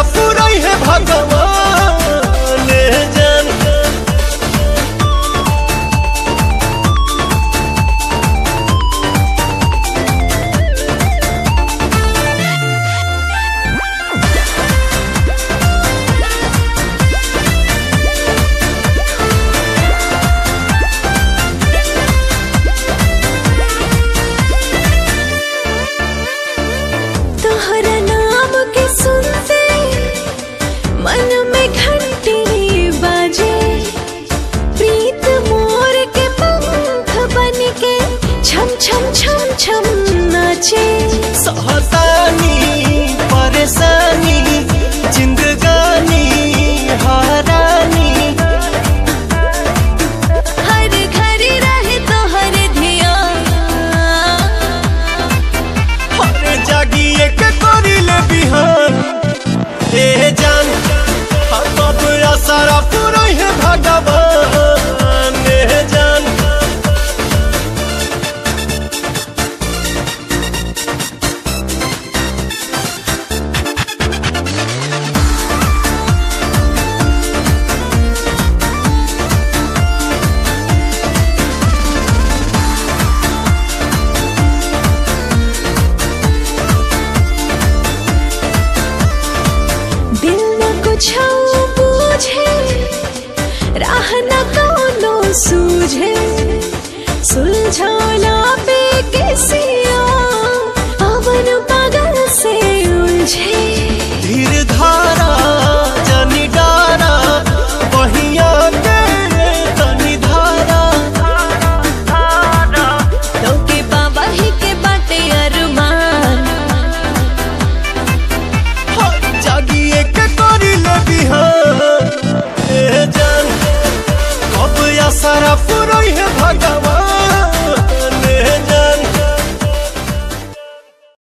सारा पूरा है भगवान जान। तोहरा नाम के सुनते मन में घंटी बाजे, प्रीत मोर के पंख बन के छम छम छम छम नाचे। सहतानी परेशानी जिंदगानी हारानी, हर घर रहे तोहर ध्यान, हर जागिए के करिले बिहान ए जान। तब सारा पूरा है भगवान ए जान। दिल न कुछ बूझे, राह न कोनो सूझे, सुलझाना पे किसिया पवन पागल से उलझे। धीर धारा जनी डारा बहिया के तनी धारा, लौके बाबा ही के बाटे अरमान, जागिए के करिले बिहान ए जान। अब या सारा